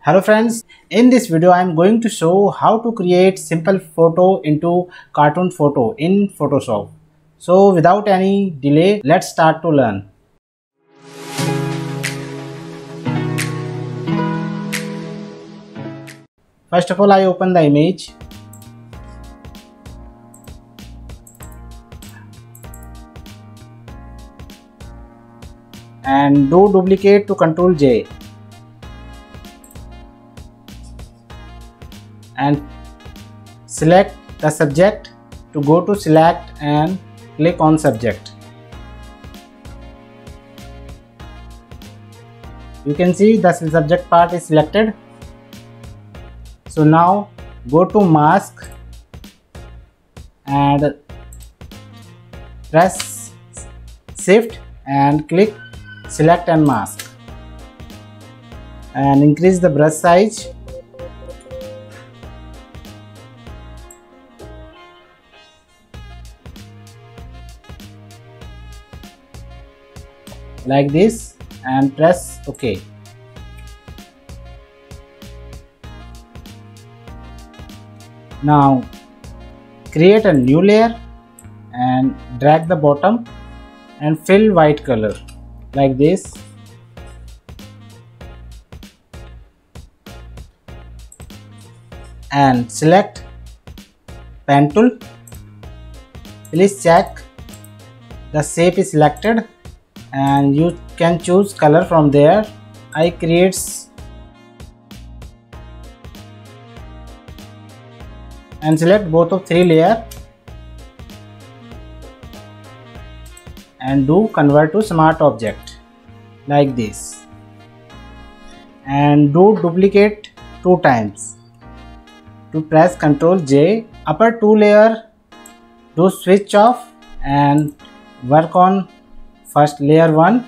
Hello friends, in this video I am going to show how to create simple photo into cartoon photo in Photoshop. So without any delay, let's start to learn. First of all, I open the image. And do duplicate to Ctrl J. And select the subject. To go to select and click on subject. You can see the subject part is selected. So now go to mask and press shift and click select and mask, and increase the brush size. Like this, and press OK. Now create a new layer and drag the bottom and fill white color like this. And select pen tool. Please check the shape is selected and you can choose color from there. I creates and select both of three layer and do convert to smart object like this, and do duplicate 2 times. To press Ctrl J, upper 2 layer do switch off and work on first layer 1.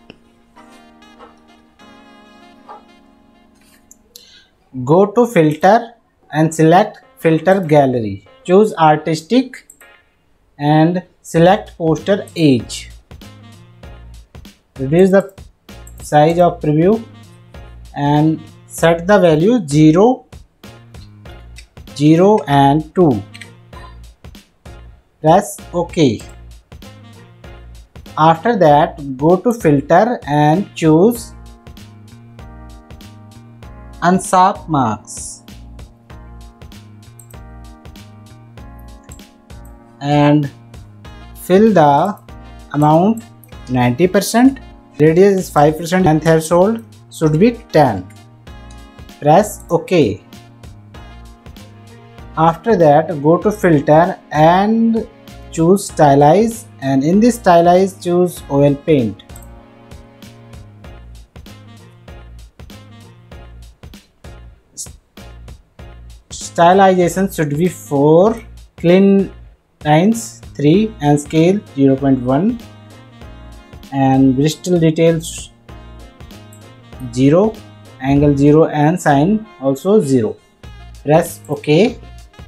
Go to filter and select filter gallery. Choose artistic and select poster age. Reduce the size of preview and set the value 0, 0 and 2. Press OK. After that, go to filter and choose unsharp marks and fill the amount 90%, radius is 5% and threshold should be 10. Press OK. After that, go to filter and choose stylize, and in this stylize choose oil paint. Stylization should be 4, clean lines 3 and scale 0.1, and Bristol details 0, angle 0 and sign also 0. Press OK.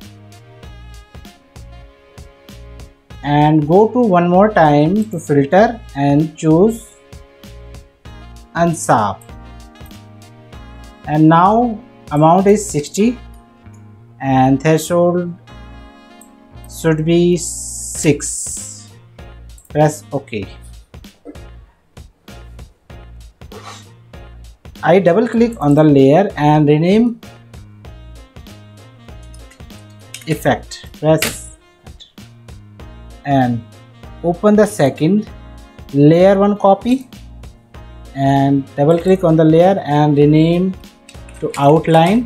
And go to one more time to filter and choose unsharp, and now amount is 60 and threshold should be 6. Press OK. I double click on the layer and rename effect. Press and open the second layer 1 copy and double click on the layer and rename to outline.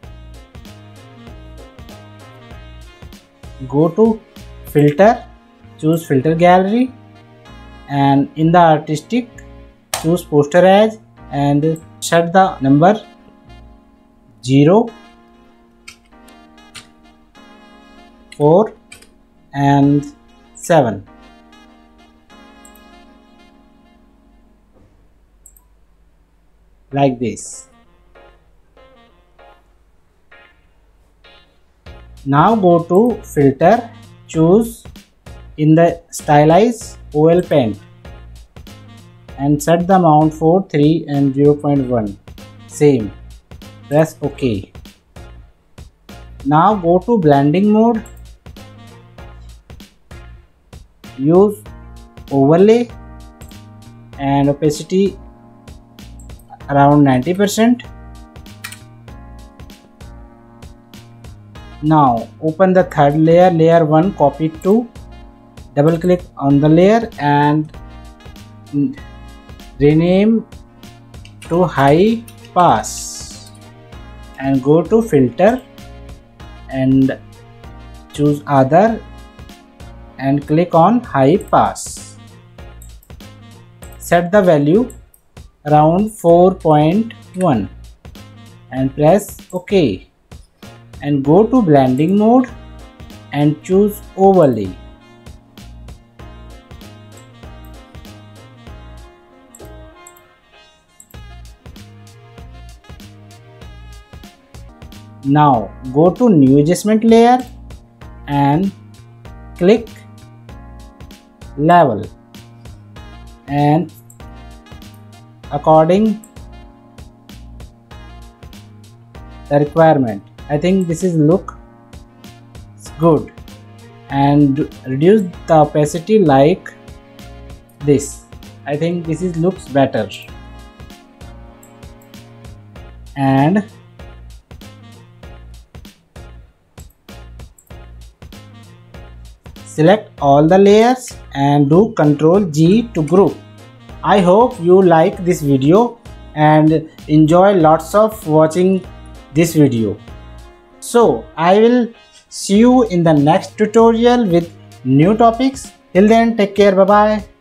Go to filter, choose filter gallery, and in the artistic choose poster edge and set the number 0, 4 and 7. Like this. Now go to filter, choose in the stylize oil paint and set the amount for 3 and 0.1. Same. press OK. Now go to blending mode, use overlay and opacity around 90%. Now open the third layer, layer 1, copy it to, double click on the layer and rename to high pass and go to filter and choose other and click on high pass. Set the value around 4.1 and press OK and go to blending mode and choose overlay. Now go to new adjustment layer and click level and according the requirement. I think this is look good, and reduce the opacity like this. I think this is looks better, and select all the layers and do Ctrl G to group. I hope you like this video and enjoy lots of watching this video. So I will see you in the next tutorial with new topics. Till then, take care. Bye bye.